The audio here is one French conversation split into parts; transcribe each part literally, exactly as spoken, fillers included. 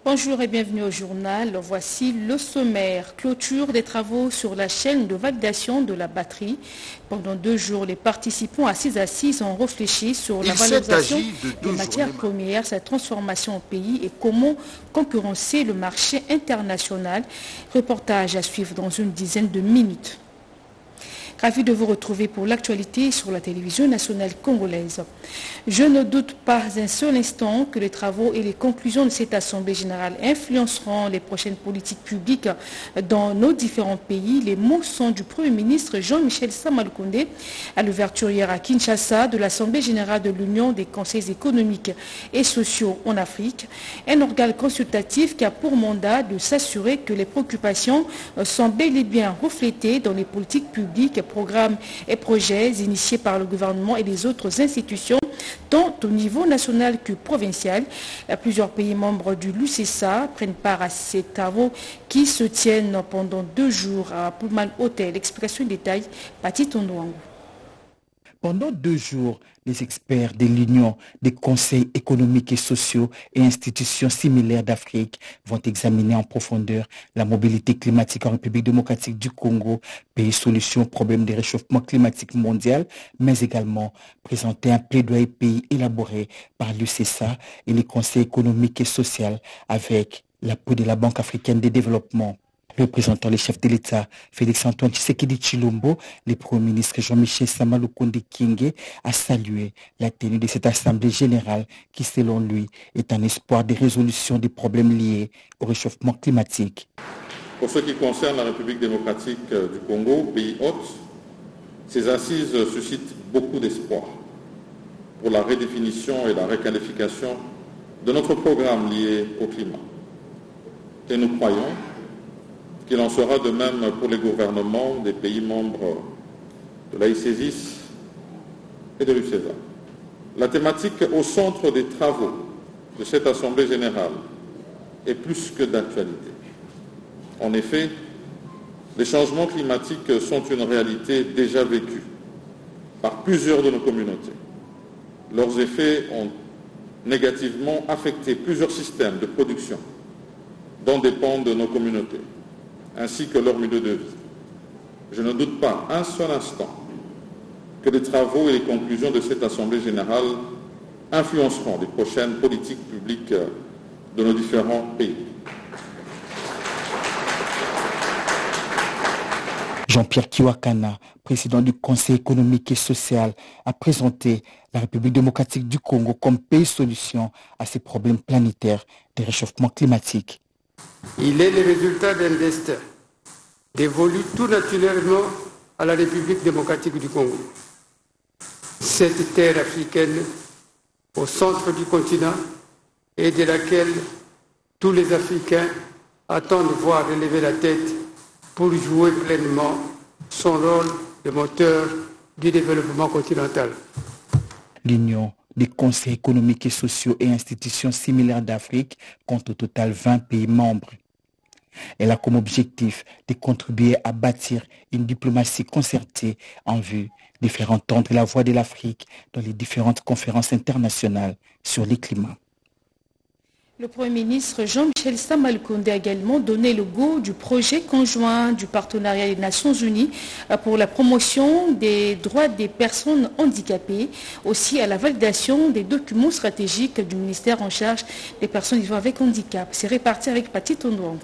Bonjour et bienvenue au journal. Voici le sommaire. Clôture des travaux sur la chaîne de validation de la batterie. Pendant deux jours, les participants à ces assises ont réfléchi sur la valorisation des matières premières, sa transformation au pays et comment concurrencer le marché international. Reportage à suivre dans une dizaine de minutes. Ravi de vous retrouver pour l'actualité sur la télévision nationale congolaise. Je ne doute pas un seul instant que les travaux et les conclusions de cette Assemblée générale influenceront les prochaines politiques publiques dans nos différents pays. Les mots sont du Premier ministre Jean-Michel Sama Lukonde à l'ouverture hier à Kinshasa de l'Assemblée générale de l'Union des conseils économiques et sociaux en Afrique, un organe consultatif qui a pour mandat de s'assurer que les préoccupations sont bel et bien reflétées dans les politiques publiques, programmes et projets initiés par le gouvernement et les autres institutions, tant au niveau national que provincial. Plusieurs pays membres du l'U C S A prennent part à ces travaux qui se tiennent pendant deux jours à Pullman Hotel. Explication détail, Pati Tondouangou. Pendant deux jours, les experts de l'Union des conseils économiques et sociaux et institutions similaires d'Afrique vont examiner en profondeur la mobilité climatique en République démocratique du Congo, pays solution au problème des réchauffements climatiques mondial, mais également présenter un plaidoyer pays élaboré par l'U C S A et les conseils économiques et sociaux avec l'appui de la Banque africaine de développement. Représentant les chefs de l'État, Félix-Antoine Tshisekedi Tshilombo, le Premier ministre Jean-Michel Sama Lukonde Kyenge a salué la tenue de cette Assemblée générale qui, selon lui, est un espoir de résolution des problèmes liés au réchauffement climatique. Pour ce qui concerne la République démocratique du Congo, pays hôte, ces assises suscitent beaucoup d'espoir pour la redéfinition et la requalification de notre programme lié au climat. Et nous croyons qu'il en sera de même pour les gouvernements des pays membres de l'A I C E S I S et de l'U C E S A. La thématique au centre des travaux de cette Assemblée générale est plus que d'actualité. En effet, les changements climatiques sont une réalité déjà vécue par plusieurs de nos communautés. Leurs effets ont négativement affecté plusieurs systèmes de production dont dépendent nos communautés, ainsi que leur milieu de vie. Je ne doute pas un seul instant que les travaux et les conclusions de cette Assemblée générale influenceront les prochaines politiques publiques de nos différents pays. Jean-Pierre Kiwakana, président du Conseil économique et social, a présenté la République démocratique du Congo comme pays solution à ces problèmes planétaires des réchauffements climatiques. Il est le résultat d'un destin dévolu tout naturellement à la République démocratique du Congo. Cette terre africaine au centre du continent et de laquelle tous les Africains attendent voir relever la tête pour jouer pleinement son rôle de moteur du développement continental. L'Union des conseils économiques et sociaux et institutions similaires d'Afrique compte au total vingt pays membres. Elle a comme objectif de contribuer à bâtir une diplomatie concertée en vue de faire entendre la voix de l'Afrique dans les différentes conférences internationales sur le climat. Le Premier ministre Jean-Michel Sama Lukonde a également donné le go du projet conjoint du partenariat des Nations Unies pour la promotion des droits des personnes handicapées, aussi à la validation des documents stratégiques du ministère en charge des personnes vivant avec handicap. C'est réparti avec Pati Tondouangou.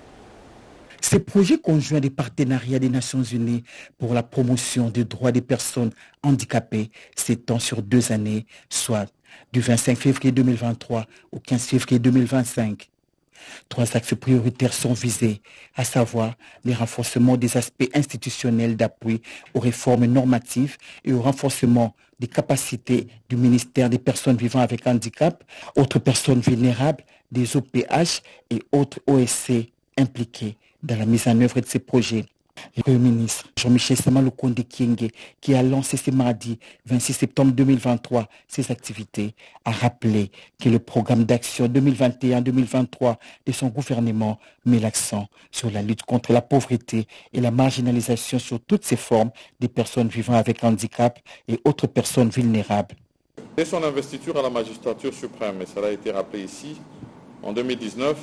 Ce projet conjoint des partenariats des Nations Unies pour la promotion des droits des personnes handicapées s'étend sur deux années, soit du vingt-cinq février deux mille vingt-trois au quinze février deux mille vingt-cinq. Trois axes prioritaires sont visés, à savoir le renforcement des aspects institutionnels d'appui aux réformes normatives et au renforcement des capacités du ministère des personnes vivant avec handicap, autres personnes vulnérables, des O P H et autres O S C impliqués dans la mise en œuvre de ces projets. Le Premier ministre Jean-Michel Sama Lukonde Kyenge, qui a lancé ce mardi vingt-six septembre deux mille vingt-trois ses activités, a rappelé que le programme d'action deux mille vingt et un deux mille vingt-trois de son gouvernement met l'accent sur la lutte contre la pauvreté et la marginalisation sur toutes ces formes des personnes vivant avec handicap et autres personnes vulnérables. Dès son investiture à la magistrature suprême, et cela a été rappelé ici, en deux mille dix-neuf,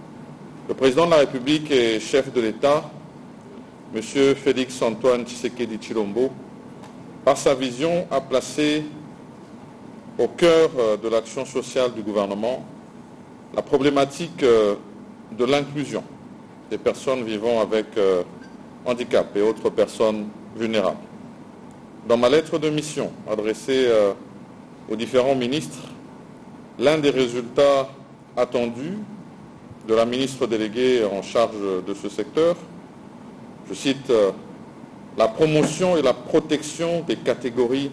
le président de la République et chef de l'État, M. Félix-Antoine Tshisekedi Tshilombo, par sa vision, a placé au cœur de l'action sociale du gouvernement la problématique de l'inclusion des personnes vivant avec handicap et autres personnes vulnérables. Dans ma lettre de mission adressée aux différents ministres, l'un des résultats attendus de la ministre déléguée en charge de ce secteur, je cite, la promotion et la protection des catégories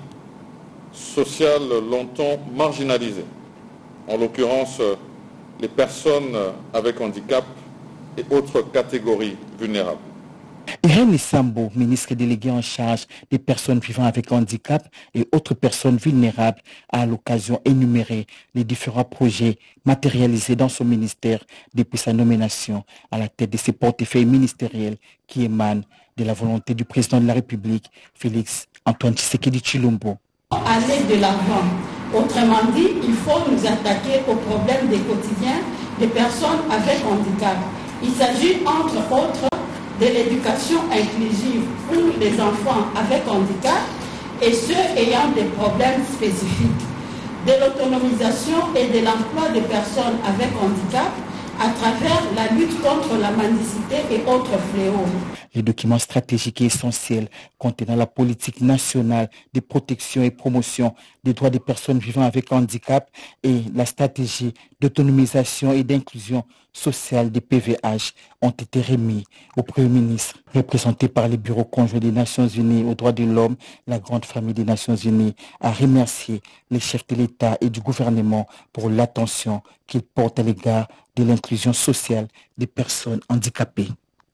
sociales longtemps marginalisées, en l'occurrence les personnes avec handicap et autres catégories vulnérables. Irène Sambo, ministre délégué en charge des personnes vivant avec handicap et autres personnes vulnérables, a à l'occasion énuméré les différents projets matérialisés dans son ministère depuis sa nomination à la tête de ces portefeuilles ministériels qui émanent de la volonté du président de la République, Félix-Antoine Tshisekedi Tshilombo. Aller de l'avant. Autrement dit, il faut nous attaquer aux problèmes des quotidiens des personnes avec handicap. Il s'agit entre autres de l'éducation inclusive pour les enfants avec handicap et ceux ayant des problèmes spécifiques, de l'autonomisation et de l'emploi des personnes avec handicap à travers la lutte contre la mendicité et autres fléaux. Les documents stratégiques et essentiels contenant la politique nationale de protection et promotion des droits des personnes vivant avec handicap et la stratégie d'autonomisation et d'inclusion sociale des P V H ont été remis au Premier ministre. Représenté par les bureaux conjoints des Nations Unies aux droits de l'homme, la grande famille des Nations Unies a remercié les chefs de l'État et du gouvernement pour l'attention qu'ils portent à l'égard de l'inclusion sociale des personnes handicapées.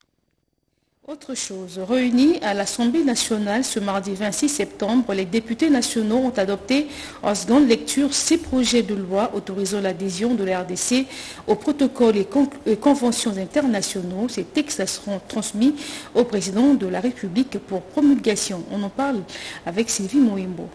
Autre chose, réunis à l'Assemblée nationale ce mardi vingt-six septembre, les députés nationaux ont adopté en seconde lecture six projets de loi autorisant l'adhésion de la R D C aux protocoles et, con et conventions internationaux. Ces textes seront transmis au président de la République pour promulgation. On en parle avec Sylvie Moimbo.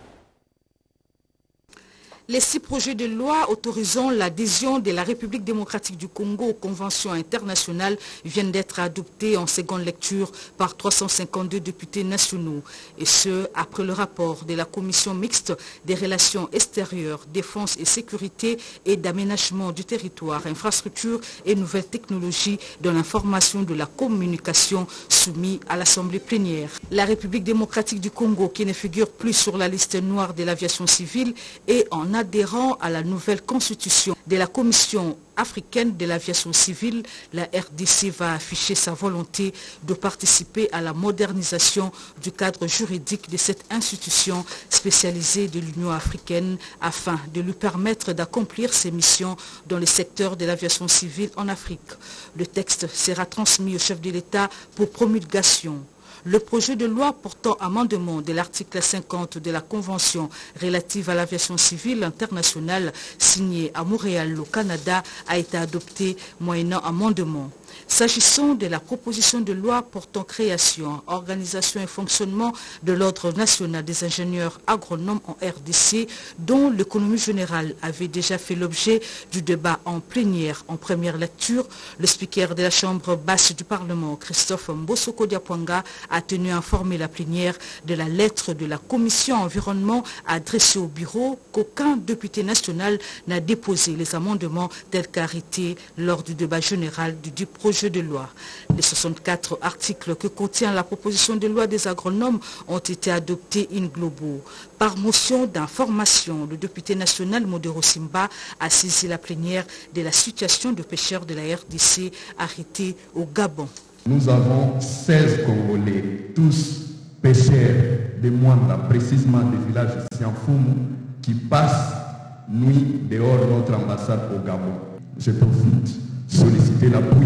Les six projets de loi autorisant l'adhésion de la République démocratique du Congo aux conventions internationales viennent d'être adoptés en seconde lecture par trois cent cinquante-deux députés nationaux. Et ce, après le rapport de la Commission mixte des relations extérieures, défense et sécurité et d'aménagement du territoire, infrastructures et nouvelles technologies de l'information de la communication soumis à l'Assemblée plénière. La République démocratique du Congo, qui ne figure plus sur la liste noire de l'aviation civile, est en adhérant à la nouvelle constitution de la Commission africaine de l'aviation civile, la R D C va afficher sa volonté de participer à la modernisation du cadre juridique de cette institution spécialisée de l'Union africaine afin de lui permettre d'accomplir ses missions dans le secteur de l'aviation civile en Afrique. Le texte sera transmis au chef de l'État pour promulgation. Le projet de loi portant amendement de l'article cinquante de la Convention relative à l'aviation civile internationale signée à Montréal, au Canada, a été adopté moyennant amendement. S'agissant de la proposition de loi portant création, organisation et fonctionnement de l'Ordre national des ingénieurs agronomes en R D C, dont l'économie générale avait déjà fait l'objet du débat en plénière en première lecture, le speaker de la Chambre basse du Parlement, Christophe Mbosoko Diapwanga, a tenu à informer la plénière de la lettre de la Commission environnement adressée au bureau qu'aucun député national n'a déposé les amendements tels qu'arrêtés lors du débat général du dit projet de loi. Les soixante-quatre articles que contient la proposition de loi des agronomes ont été adoptés in globo. Par motion d'information, le député national Modero Simba a saisi la plénière de la situation de pêcheurs de la R D C arrêtés au Gabon. Nous avons seize Congolais, tous pêcheurs de Mwanda, précisément des villages de Sianfoumou, qui passent nuit dehors de notre ambassade au Gabon. Je profite solliciter l'appui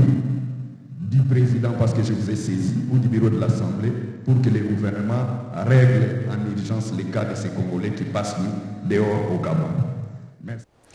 du président parce que je vous ai saisi ou du bureau de l'Assemblée pour que le gouvernement règle en urgence les cas de ces Congolais qui passent nuit dehors au Gabon. Merci.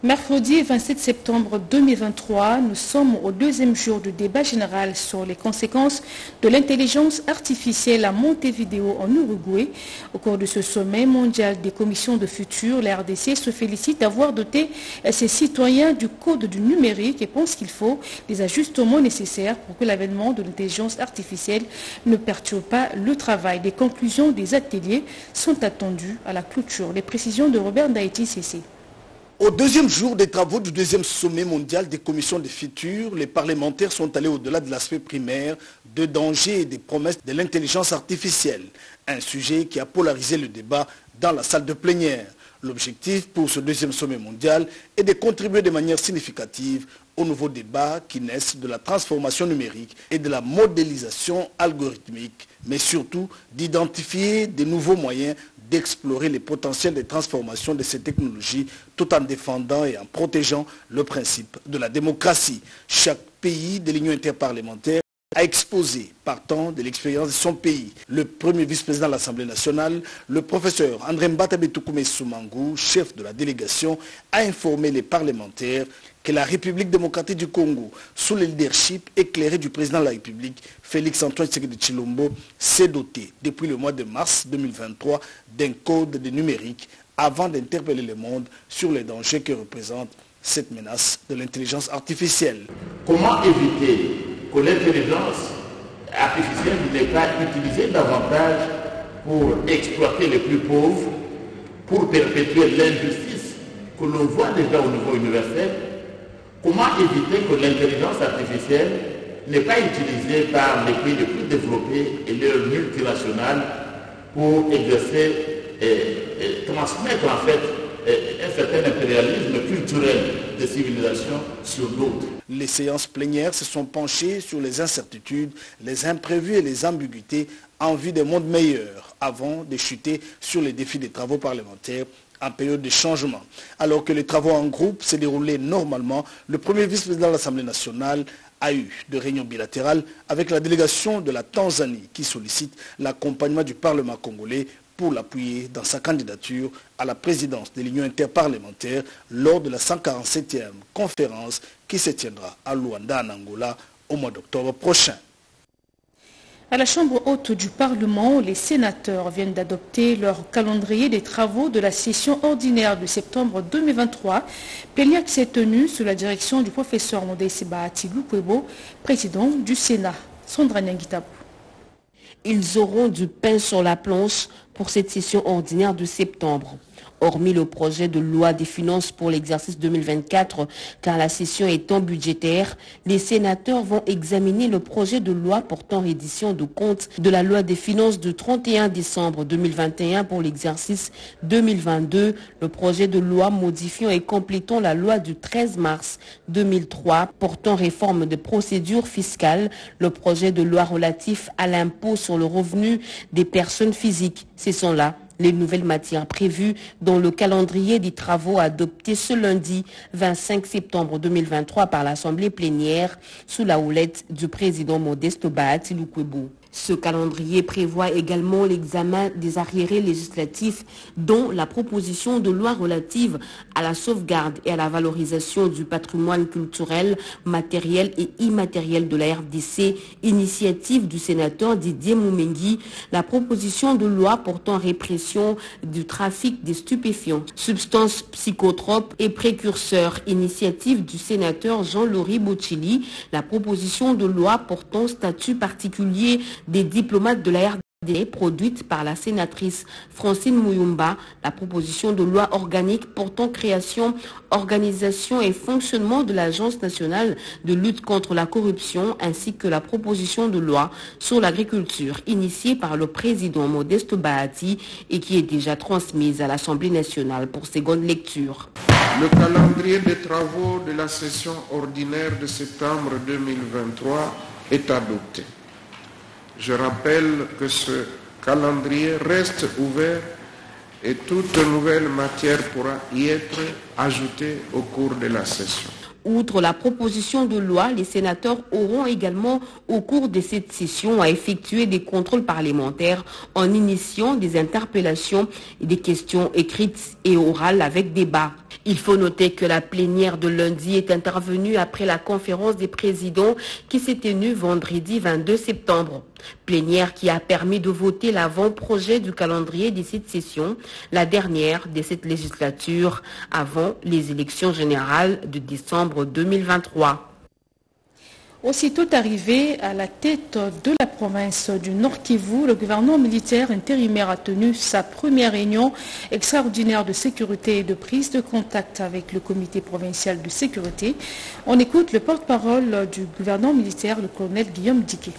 Mercredi vingt-sept septembre deux mille vingt-trois, nous sommes au deuxième jour du débat général sur les conséquences de l'intelligence artificielle à Montevideo en Uruguay. Au cours de ce sommet mondial des commissions de futur, la R D C se félicite d'avoir doté ses citoyens du code du numérique et pense qu'il faut des ajustements nécessaires pour que l'avènement de l'intelligence artificielle ne perturbe pas le travail. Les conclusions des ateliers sont attendues à la clôture. Les précisions de Robert Ndaïti C C. Au deuxième jour des travaux du deuxième sommet mondial des commissions de futur, les parlementaires sont allés au-delà de l'aspect primaire, de dangers et des promesses de l'intelligence artificielle. Un sujet qui a polarisé le débat dans la salle de plénière. L'objectif pour ce deuxième sommet mondial est de contribuer de manière significative aux nouveaux débats qui naissent de la transformation numérique et de la modélisation algorithmique, mais surtout d'identifier de nouveaux moyens d'explorer les potentiels des transformations de ces technologies tout en défendant et en protégeant le principe de la démocratie. Chaque pays de l'Union interparlementaire a exposé, partant de l'expérience de son pays. Le premier vice-président de l'Assemblée nationale, le professeur André Mbatabe-Toukoumé Soumangou, chef de la délégation, a informé les parlementaires que la République démocratique du Congo, sous le leadership éclairé du président de la République, Félix-Antoine Tshisekedi Tshilombo, s'est doté depuis le mois de mars deux mille vingt-trois d'un code de numérique avant d'interpeller le monde sur les dangers que représente cette menace de l'intelligence artificielle. Comment éviter que l'intelligence artificielle n'est pas utilisée davantage pour exploiter les plus pauvres, pour perpétuer l'injustice que l'on voit déjà au niveau universel? Comment éviter que l'intelligence artificielle n'est pas utilisée par les pays les plus développés et leurs multinationales pour exercer et, et transmettre en fait et, un certain impérialisme culturel des civilisations sur d'autres? Les séances plénières se sont penchées sur les incertitudes, les imprévus et les ambiguïtés en vue d'un monde meilleur avant de chuter sur les défis des travaux parlementaires en période de changement. Alors que les travaux en groupe s'est déroulés normalement, le premier vice-président de l'Assemblée nationale a eu de réunions bilatérales avec la délégation de la Tanzanie qui sollicite l'accompagnement du Parlement congolais pour l'appuyer dans sa candidature à la présidence de l'Union interparlementaire lors de la cent quarante-septième conférence qui se tiendra à Luanda en Angola au mois d'octobre prochain. À la Chambre haute du Parlement, les sénateurs viennent d'adopter leur calendrier des travaux de la session ordinaire de septembre deux mille vingt-trois. Plénière qui s'est tenue sous la direction du professeur Modeste Bahati Lukwebo, président du Sénat. Sandra Nyangitabou. Ils auront du pain sur la planche pour cette session ordinaire de septembre. Hormis le projet de loi des finances pour l'exercice deux mille vingt-quatre, car la session étant budgétaire, les sénateurs vont examiner le projet de loi portant reddition de comptes de la loi des finances du trente et un décembre deux mille vingt et un pour l'exercice deux mille vingt-deux, le projet de loi modifiant et complétant la loi du treize mars deux mille trois portant réforme de procédures fiscales, le projet de loi relatif à l'impôt sur le revenu des personnes physiques. Ce sont là les nouvelles matières prévues dans le calendrier des travaux adoptés ce lundi vingt-cinq septembre deux mille vingt-trois par l'Assemblée plénière sous la houlette du président Modeste Bahati Lukwebo. Ce calendrier prévoit également l'examen des arriérés législatifs, dont la proposition de loi relative à la sauvegarde et à la valorisation du patrimoine culturel, matériel et immatériel de la R D C, initiative du sénateur Didier Moumengi, la proposition de loi portant répression du trafic des stupéfiants, substances psychotropes et précurseurs, initiative du sénateur Jean-Laurie Bocchili, la proposition de loi portant statut particulier des diplomates de la R D C produite par la sénatrice Francine Mouyumba, la proposition de loi organique portant création, organisation et fonctionnement de l'Agence nationale de lutte contre la corruption, ainsi que la proposition de loi sur l'agriculture initiée par le président Modeste Bahati et qui est déjà transmise à l'Assemblée nationale pour seconde lecture. Le calendrier des travaux de la session ordinaire de septembre deux mille vingt-trois est adopté. Je rappelle que ce calendrier reste ouvert et toute nouvelle matière pourra y être ajoutés au cours de la session. Outre la proposition de loi, les sénateurs auront également, au cours de cette session, à effectuer des contrôles parlementaires en initiant des interpellations et des questions écrites et orales avec débat. Il faut noter que la plénière de lundi est intervenue après la conférence des présidents qui s'est tenue vendredi vingt-deux septembre. Plénière qui a permis de voter l'avant-projet du calendrier de cette session, la dernière de cette législature, avant les élections générales de décembre deux mille vingt-trois. Aussitôt arrivé à la tête de la province du Nord Kivu, le gouvernement militaire intérimaire a tenu sa première réunion extraordinaire de sécurité et de prise de contact avec le comité provincial de sécurité. On écoute le porte-parole du gouvernement militaire, le colonel Guillaume Diké.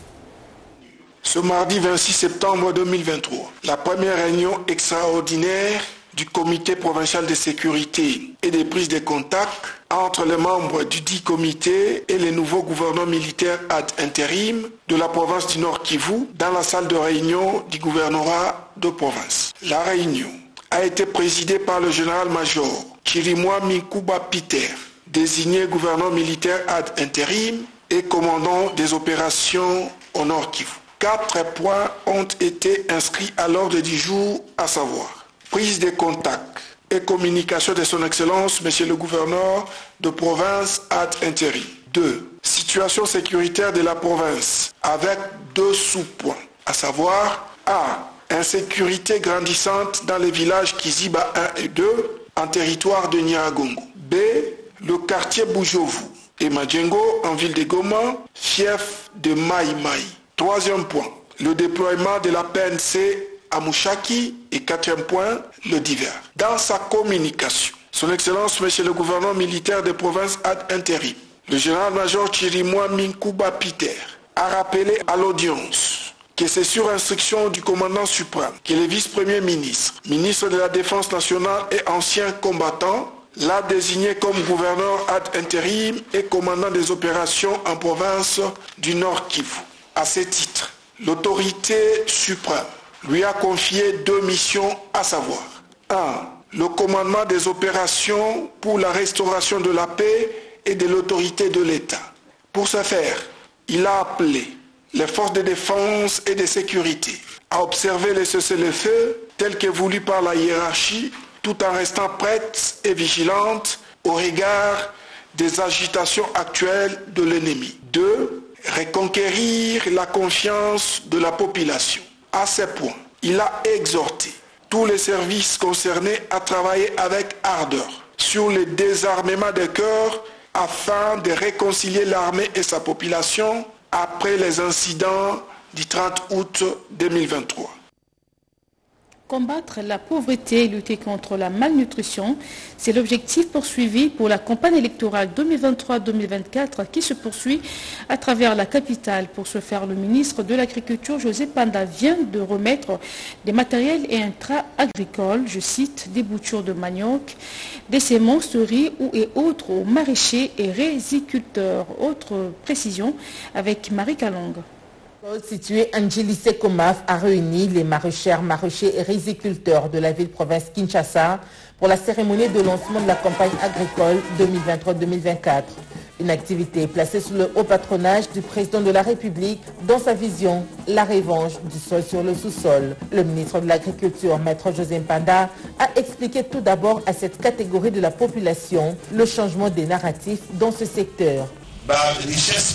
Ce mardi vingt-six septembre deux mille vingt-trois, la première réunion extraordinaire du comité provincial de sécurité et de prise de contact entre les membres du dit comité et les nouveaux gouverneurs militaires ad intérim de la province du Nord Kivu dans la salle de réunion du gouvernorat de province. La réunion a été présidée par le général-major Chirimwa Minkuba Peter, désigné gouverneur militaire ad intérim et commandant des opérations au Nord Kivu. Quatre points ont été inscrits à l'ordre du jour, à savoir prise de contact et communication de son Excellence, Monsieur le gouverneur de province ad intérim. deux. Situation sécuritaire de la province avec deux sous-points, à savoir A. Insécurité grandissante dans les villages Kiziba un et deux en territoire de Nyiragongo. B. Le quartier Boujovu et Madjengo en ville de Goma, fief de Maï Maï. Troisième point, le déploiement de la P N C à Mouchaki et quatrième point, le divers. Dans sa communication, son Excellence, Monsieur le gouverneur militaire des provinces ad intérim, le général-major Chirimwa Minkuba Peter a rappelé à l'audience que c'est sur instruction du commandant suprême que le vice-premier ministre, ministre de la Défense nationale et ancien combattant, l'a désigné comme gouverneur ad intérim et commandant des opérations en province du Nord Kivu. À ce titre, l'autorité suprême lui a confié deux missions, à savoir un. Le commandement des opérations pour la restauration de la paix et de l'autorité de l'État. Pour ce faire, il a appelé les forces de défense et de sécurité à observer les cessez-le-feu tels que voulus par la hiérarchie, tout en restant prêtes et vigilantes au regard des agitations actuelles de l'ennemi. deux. Reconquérir la confiance de la population. À ce point, il a exhorté tous les services concernés à travailler avec ardeur sur le désarmement des cœurs afin de réconcilier l'armée et sa population après les incidents du trente août deux mille vingt-trois. Combattre la pauvreté et lutter contre la malnutrition, c'est l'objectif poursuivi pour la campagne électorale deux mille vingt-trois deux mille vingt-quatre qui se poursuit à travers la capitale. Pour ce faire, le ministre de l'Agriculture, José Panda, vient de remettre des matériels et intra-agricoles, je cite, des boutures de manioc, des semences de riz ou et autres aux maraîchers et riziculteurs. Autre précision avec Marie Kalong. Situé Angelise Komaf a réuni les maraîchères, maraîchers et riziculteurs de la ville-province Kinshasa pour la cérémonie de lancement de la campagne agricole deux mille vingt-trois deux mille vingt-quatre. Une activité placée sous le haut patronage du président de la République dans sa vision, la revanche du sol sur le sous-sol. Le ministre de l'Agriculture, Maître José Panda, a expliqué tout d'abord à cette catégorie de la population le changement des narratifs dans ce secteur. Bah, richesse,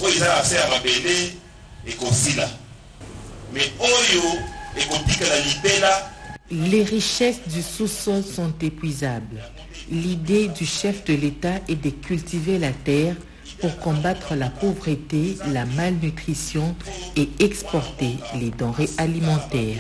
les richesses du sous-sol sont épuisables. L'idée du chef de l'État est de cultiver la terre pour combattre la pauvreté, la malnutrition et exporter les denrées alimentaires.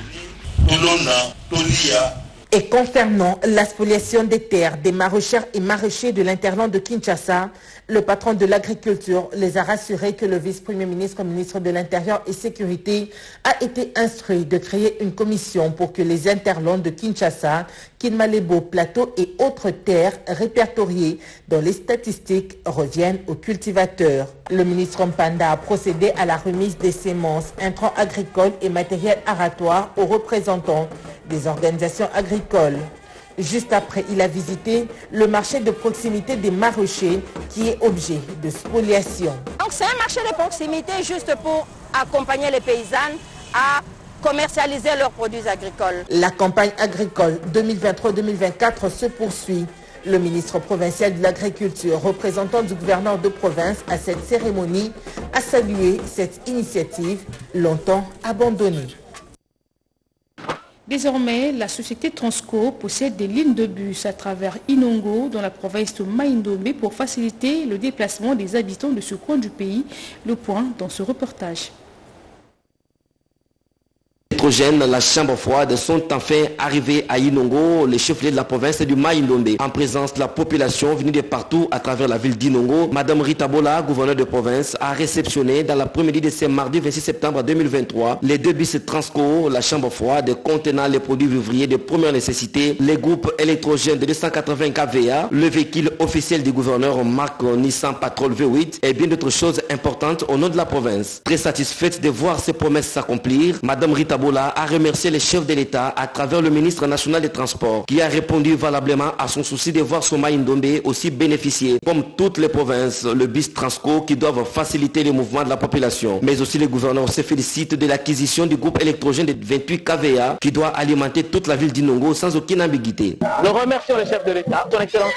Et concernant la spoliation des terres des maraîchères et maraîchers de l'interland de Kinshasa, le patron de l'agriculture les a rassurés que le vice-premier ministre, ministre de l'Intérieur et Sécurité, a été instruit de créer une commission pour que les interlands de Kinshasa, Kinmalebo, Plateau et autres terres répertoriées dans les statistiques reviennent aux cultivateurs. Le ministre Mpanda a procédé à la remise des semences, intrants agricoles et matériel aratoire aux représentants des organisations agricoles. Juste après, il a visité le marché de proximité des maraîchers qui est objet de spoliation. Donc c'est un marché de proximité juste pour accompagner les paysannes à commercialiser leurs produits agricoles. La campagne agricole deux mille vingt-trois deux mille vingt-quatre se poursuit. Le ministre provincial de l'Agriculture, représentant du gouverneur de province à cette cérémonie, a salué cette initiative longtemps abandonnée. Désormais, la société Transco possède des lignes de bus à travers Inongo dans la province de Maïndomé pour faciliter le déplacement des habitants de ce coin du pays. Le point dans ce reportage. La chambre froide sont enfin arrivés à Inongo, le chef-lieu de la province du Maïndomé. En présence de la population venue de partout à travers la ville d'Inongo, Madame Rita Bola, gouverneure de province, a réceptionné dans l'après-midi de ce mardi vingt-six septembre deux mille vingt-trois les deux bus Transco, la chambre froide contenant les produits vivriers de première nécessité, les groupes électrogènes de deux cent quatre-vingts K V A, le véhicule officiel du gouverneur marque Nissan Patrol V huit et bien d'autres choses importantes au nom de la province. Très satisfaite de voir ces promesses s'accomplir, Madame Rita Bola a remercié les chefs de l'État à travers le ministre national des Transports qui a répondu valablement à son souci de voir son Maïndomé aussi bénéficier, comme toutes les provinces, le bus Transco qui doivent faciliter le mouvement de la population. Mais aussi les gouverneurs se félicitent de l'acquisition du groupe électrogène de vingt-huit K V A qui doit alimenter toute la ville d'Inongo sans aucune ambiguïté. Nous remercions le chef de l'État, son excellence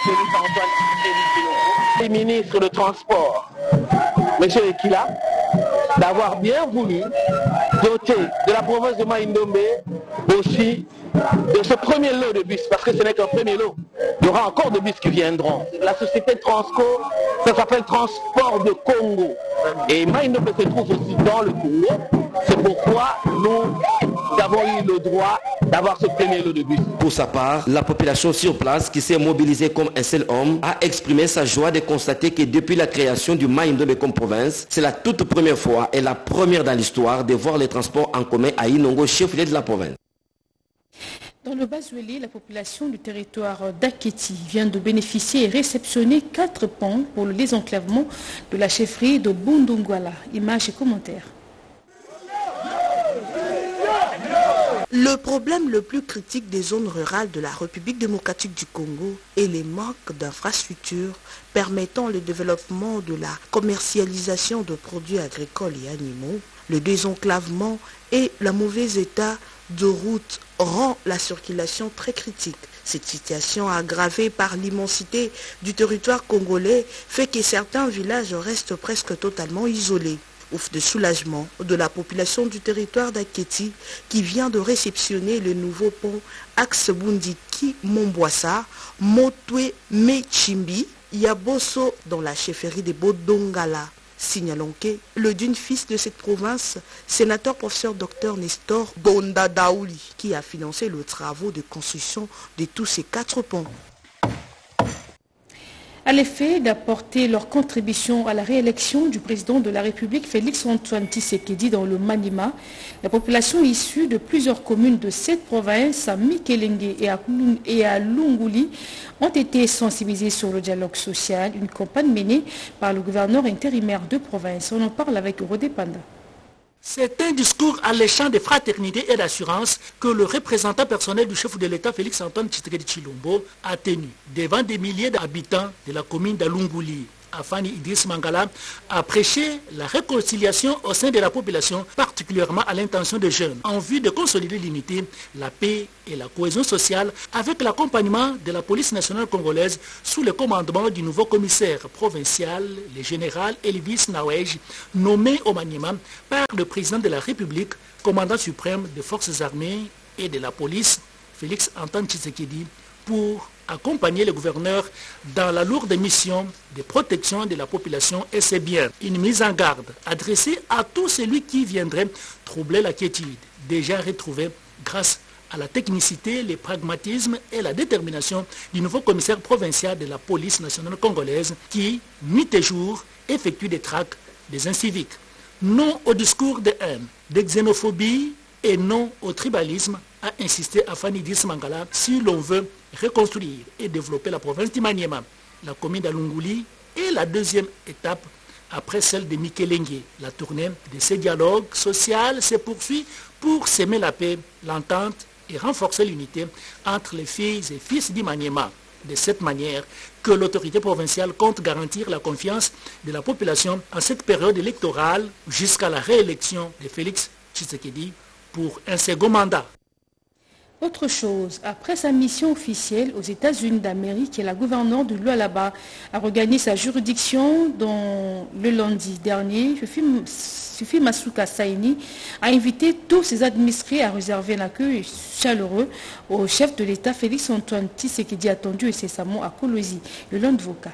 le ministre de Transport, M. Ekila, d'avoir bien voulu doter de la province de Maïndomé aussi de ce premier lot de bus, parce que ce n'est qu'un premier lot. Il y aura encore de bus qui viendront. La société Transco, ça s'appelle Transport de Congo. Et Maïndomé se trouve aussi dans le Congo. C'est pourquoi nous avons eu le droit d'avoir ce premier lot de bus. Pour sa part, la population sur place qui s'est mobilisée comme un seul homme a exprimé sa joie de constater que depuis la création du Maïndomé comme province, c'est la toute première fois et la première dans l'histoire de voir les transports en commun à Inongo, chef-lieu de la province. Dans le Bas-Ouélé, la population du territoire d'Aketi vient de bénéficier et réceptionner quatre ponts pour le désenclavement de la chefferie de Bundungwala. Images et commentaires. Le problème le plus critique des zones rurales de la République démocratique du Congo est les manques d'infrastructures permettant le développement de la commercialisation de produits agricoles et animaux. Le désenclavement et le mauvais état de route rend la circulation très critique. Cette situation aggravée par l'immensité du territoire congolais fait que certains villages restent presque totalement isolés. Ouf de soulagement de la population du territoire d'Aketi qui vient de réceptionner le nouveau pont Axe Bundiki Mombwassa, Motwe Mechimbi, Yaboso dans la chefferie de Bodongala. Signalons que le d'une fils de cette province, sénateur professeur docteur Nestor Bondadaouli, qui a financé le travaux de construction de tous ces quatre ponts. À l'effet d'apporter leur contribution à la réélection du président de la République, Félix Antoine Tshisekedi, dans le Maniema, la population issue de plusieurs communes de cette province, à Mikelenge et à Lunguli, ont été sensibilisées sur le dialogue social, une campagne menée par le gouverneur intérimaire de province. On en parle avec Rodé Panda. C'est un discours alléchant de fraternité et d'assurance que le représentant personnel du chef de l'État, Félix Antoine Tshisekedi Tshilombo, a tenu devant des milliers d'habitants de la commune d'Alunguli. Afani Idriss Mangala a prêché la réconciliation au sein de la population, particulièrement à l'intention des jeunes, en vue de consolider l'unité, la paix et la cohésion sociale avec l'accompagnement de la police nationale congolaise sous le commandement du nouveau commissaire provincial, le général Elvis Nawej, nommé au Maniema par le président de la République, commandant suprême des forces armées et de la police, Félix Antoine Tshisekedi, pour accompagner le gouverneur dans la lourde mission de protection de la population et ses biens. Une mise en garde adressée à tout celui qui viendrait troubler la quiétude, déjà retrouvée grâce à la technicité, le pragmatisme et la détermination du nouveau commissaire provincial de la police nationale congolaise qui, nuit et jour, effectue des traques des inciviques. Non au discours de haine, de xénophobie et non au tribalisme, a insisté Afani Idriss Mangala, si l'on veut reconstruire et développer la province du Maniema. La commune d'Alunguli est la deuxième étape après celle de Mikelenge. La tournée de ces dialogues sociaux se poursuit pour s'aimer la paix, l'entente et renforcer l'unité entre les filles et fils d'Imaniema. De cette manière que l'autorité provinciale compte garantir la confiance de la population en cette période électorale jusqu'à la réélection de Félix Tshisekedi pour un second mandat. Autre chose, après sa mission officielle aux États-Unis d'Amérique, la gouverneure de Lualaba a regagné sa juridiction dont le lundi dernier, Fifi Masuka Saini a invité tous ses administrés à réserver un accueil chaleureux au chef de l'État Félix Antoine Tshisekedi attendu incessamment à Kolwezi, le Landvoka.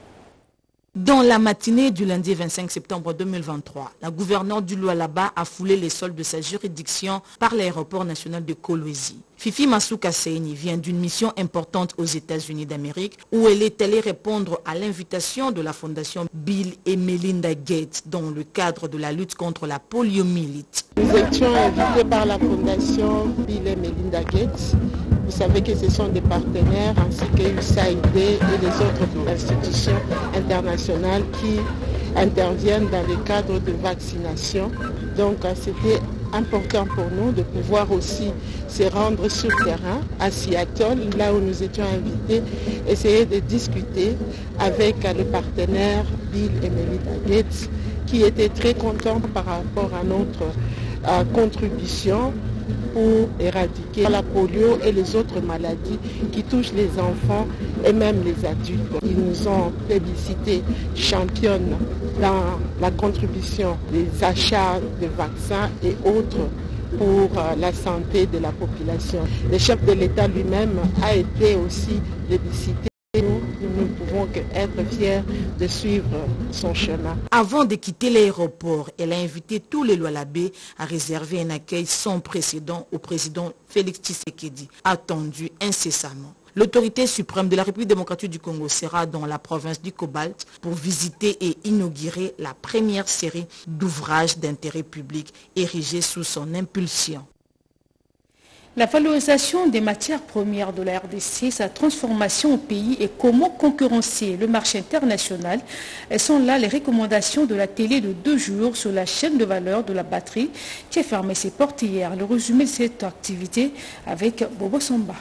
Dans la matinée du lundi vingt-cinq septembre deux mille vingt-trois, la gouverneure du Lualaba a foulé les sols de sa juridiction par l'aéroport national de Kolwezi. Fifi Masuka Saini vient d'une mission importante aux États-Unis d'Amérique où elle est allée répondre à l'invitation de la fondation Bill et Melinda Gates dans le cadre de la lutte contre la poliomyélite. Nous étions invités par la fondation Bill et Melinda Gates. Vous savez que ce sont des partenaires ainsi que U S A I D et les autres institutions internationales qui interviennent dans le cadre de vaccination. Donc c'était important pour nous de pouvoir aussi se rendre sur le terrain à Seattle, là où nous étions invités, essayer de discuter avec le partenaire Bill et Melinda Gates qui étaient très contents par rapport à notre euh, contribution pour éradiquer la polio et les autres maladies qui touchent les enfants et même les adultes. Ils nous ont plébiscité championne dans la contribution des achats de vaccins et autres pour la santé de la population. Le chef de l'État lui-même a été aussi plébiscité. Nous, nous ne pouvons qu'être fiers de suivre son chemin. Avant de quitter l'aéroport, elle a invité tous les Lualabés à réserver un accueil sans précédent au président Félix Tshisekedi, attendu incessamment. L'autorité suprême de la République démocratique du Congo sera dans la province du Cobalt pour visiter et inaugurer la première série d'ouvrages d'intérêt public érigés sous son impulsion. La valorisation des matières premières de la R D C, sa transformation au pays et comment concurrencer le marché international, elles sont là les recommandations de la télé de deux jours sur la chaîne de valeur de la batterie qui a fermé ses portes hier. Le résumé de cette activité avec Bobo Samba.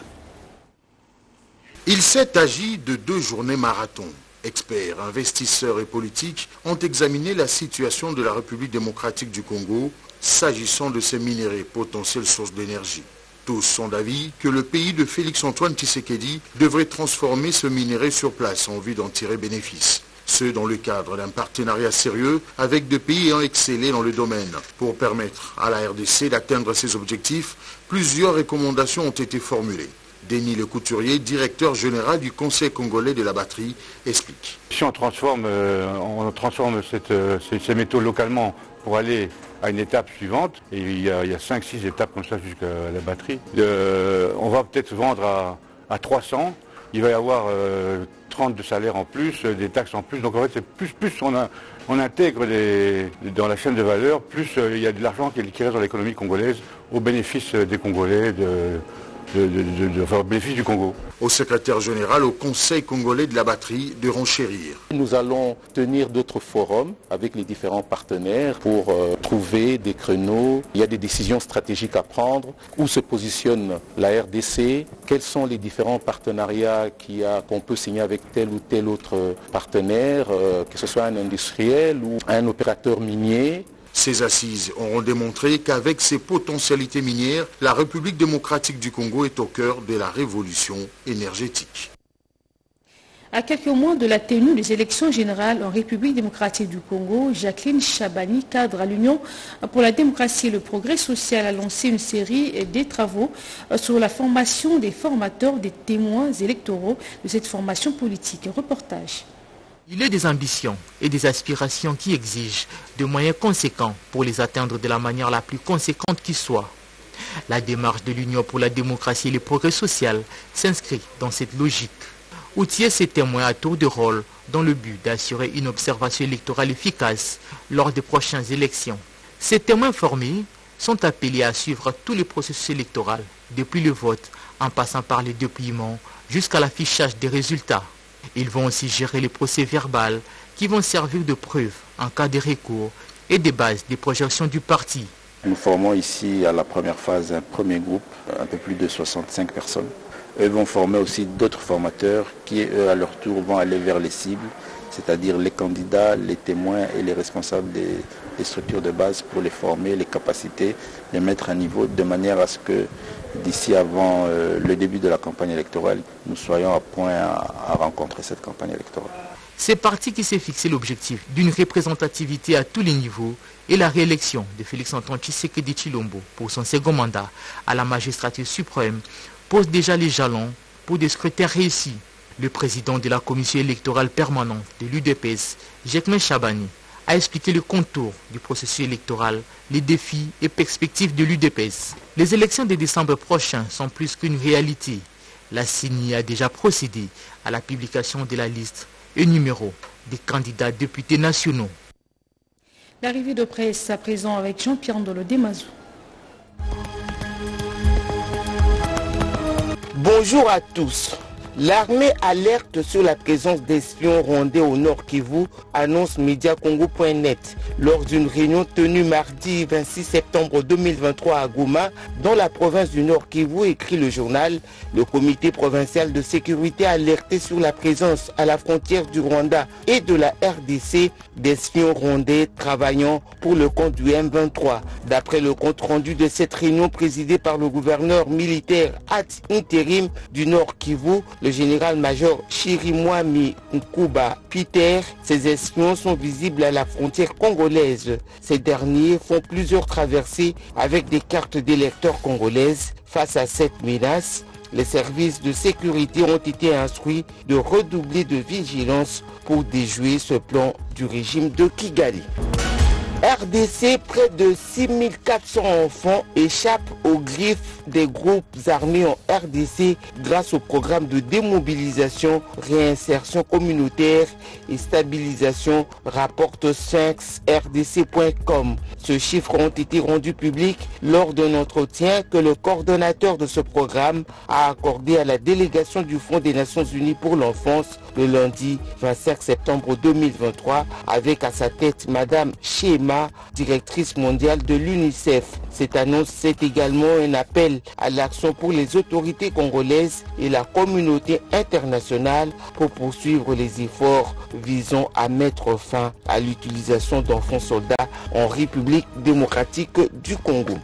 Il s'est agi de deux journées marathon. Experts, investisseurs et politiques ont examiné la situation de la République démocratique du Congo s'agissant de ces minéraux potentielles sources d'énergie. Tous sont d'avis que le pays de Félix-Antoine Tshisekedi devrait transformer ce minerai sur place en vue d'en tirer bénéfice. Ce dans le cadre d'un partenariat sérieux avec des pays ayant excellé dans le domaine. Pour permettre à la R D C d'atteindre ses objectifs, plusieurs recommandations ont été formulées. Denis Le Couturier, directeur général du Conseil congolais de la batterie, explique. Si on transforme, euh, on transforme cette, euh, ces, ces métaux localement pour aller à une étape suivante, et il y a, a cinq six étapes comme ça jusqu'à la batterie, euh, on va peut-être vendre à, à trois cents, il va y avoir euh, trente de salaires en plus, euh, des taxes en plus, donc en fait c'est plus, plus on, a, on intègre des, dans la chaîne de valeur, plus euh, il y a de l'argent qui, qui reste dans l'économie congolaise au bénéfice des Congolais, de, de, de, de, de, enfin, au bénéfice du Congo. Au secrétaire général au Conseil congolais de la batterie de renchérir. Nous allons tenir d'autres forums avec les différents partenaires pour euh, trouver des créneaux. Il y a des décisions stratégiques à prendre. Où se positionne la R D C? Quels sont les différents partenariats qu'on peut signer avec tel ou tel autre partenaire, euh, que ce soit un industriel ou un opérateur minier? Ces assises auront démontré qu'avec ses potentialités minières, la République démocratique du Congo est au cœur de la révolution énergétique. À quelques mois de la tenue des élections générales en République démocratique du Congo, Jacqueline Chabani, cadre à l'Union pour la démocratie et le progrès social, a lancé une série de travaux sur la formation des formateurs, des témoins électoraux de cette formation politique. Reportage. Il est des ambitions et des aspirations qui exigent de moyens conséquents pour les atteindre de la manière la plus conséquente qui soit. La démarche de l'Union pour la démocratie et le progrès social s'inscrit dans cette logique. Outiller ces témoins à tour de rôle dans le but d'assurer une observation électorale efficace lors des prochaines élections. Ces témoins formés sont appelés à suivre tous les processus électoraux, depuis le vote en passant par le dépouillement jusqu'à l'affichage des résultats. Ils vont aussi gérer les procès verbaux qui vont servir de preuve en cas de recours et de base des projections du parti. Nous formons ici à la première phase un premier groupe, un peu plus de soixante-cinq personnes. Eux vont former aussi d'autres formateurs qui, eux, à leur tour, vont aller vers les cibles, c'est-à-dire les candidats, les témoins et les responsables des, des structures de base pour les former, les capacités, les mettre à niveau de manière à ce que d'ici avant euh, le début de la campagne électorale, nous soyons à point à, à rencontrer cette campagne électorale. C'est parti qui s'est fixé l'objectif d'une représentativité à tous les niveaux et la réélection de Félix-Antoine Tshisekedi Tshilombo pour son second mandat à la magistrature suprême pose déjà les jalons pour des scrutins réussis. Le président de la commission électorale permanente de l'U D P S, Jekmen Chabani, a expliqué le contour du processus électoral, les défis et perspectives de l'U D P S. Les élections de décembre prochain sont plus qu'une réalité. La C E N I a déjà procédé à la publication de la liste et numéro des candidats députés nationaux. L'arrivée de presse à présent avec Jean-Pierre Ndolo Demazou. Bonjour à tous. L'armée alerte sur la présence d'espions rwandais au Nord Kivu, annonce Media Congo point net. Lors d'une réunion tenue mardi vingt-six septembre deux mille vingt-trois à Goma, dans la province du Nord Kivu, écrit le journal, le comité provincial de sécurité a alerté sur la présence à la frontière du Rwanda et de la R D C d'espions rwandais travaillant pour le compte du M vingt-trois. D'après le compte rendu de cette réunion présidée par le gouverneur militaire ad intérim du Nord Kivu, le général-major Chirimwami Nkuba Peter, ces espions sont visibles à la frontière congolaise. Ces derniers font plusieurs traversées avec des cartes d'électeurs congolaises. Face à cette menace, les services de sécurité ont été instruits de redoubler de vigilance pour déjouer ce plan du régime de Kigali. R D C, près de six mille quatre cents enfants échappent aux griffes des groupes armés en R D C grâce au programme de démobilisation, réinsertion communautaire et stabilisation, rapporte cinq R D C point com. Ce chiffre ont été rendus publics lors d'un entretien que le coordonnateur de ce programme a accordé à la délégation du Fonds des Nations Unies pour l'enfance le lundi vingt-cinq septembre deux mille vingt-trois, avec à sa tête Madame Shema, directrice mondiale de l'UNICEF. Cette annonce, c'est également un appel à l'action pour les autorités congolaises et la communauté internationale pour poursuivre les efforts visant à mettre fin à l'utilisation d'enfants soldats en République démocratique du Congo.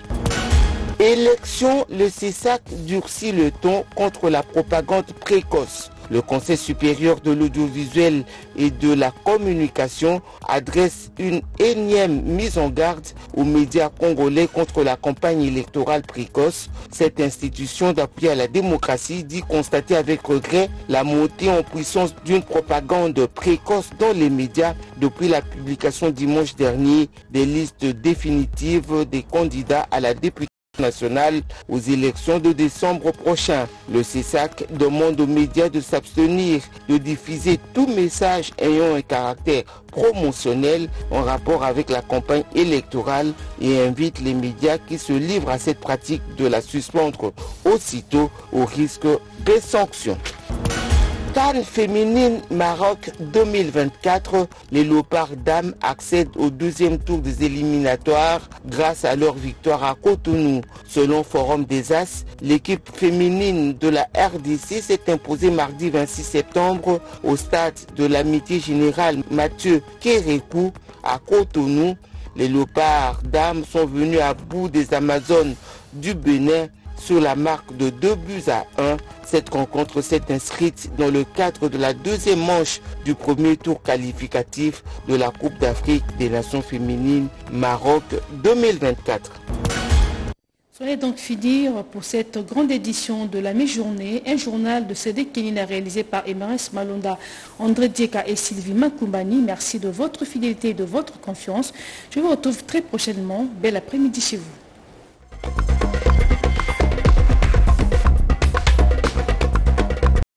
Élection, le C E S A C durcit le ton contre la propagande précoce. Le Conseil supérieur de l'audiovisuel et de la communication adresse une énième mise en garde aux médias congolais contre la campagne électorale précoce. Cette institution d'appui à la démocratie dit constater avec regret la montée en puissance d'une propagande précoce dans les médias depuis la publication dimanche dernier des listes définitives des candidats à la députation nationale aux élections de décembre prochain. Le C E S A C demande aux médias de s'abstenir de diffuser tout message ayant un caractère promotionnel en rapport avec la campagne électorale et invite les médias qui se livrent à cette pratique de la suspendre aussitôt au risque de sanctions. CAN féminine Maroc deux mille vingt-quatre, les Léopards dames accèdent au deuxième tour des éliminatoires grâce à leur victoire à Cotonou. Selon Forum des As, l'équipe féminine de la R D C s'est imposée mardi vingt-six septembre au stade de l'Amitié Générale Mathieu Kérékou à Cotonou. Les Léopards dames sont venus à bout des Amazones du Bénin sur la marque de deux buts à un. Cette rencontre s'est inscrite dans le cadre de la deuxième manche du premier tour qualificatif de la Coupe d'Afrique des Nations féminines Maroc deux mille vingt-quatre. Soyez donc fidèles pour cette grande édition de la mi-journée, un journal de C D Kenina réalisé par Emerens Malonda, André Dieka et Sylvie Makumbani. Merci de votre fidélité et de votre confiance. Je vous retrouve très prochainement. Bel après-midi chez vous.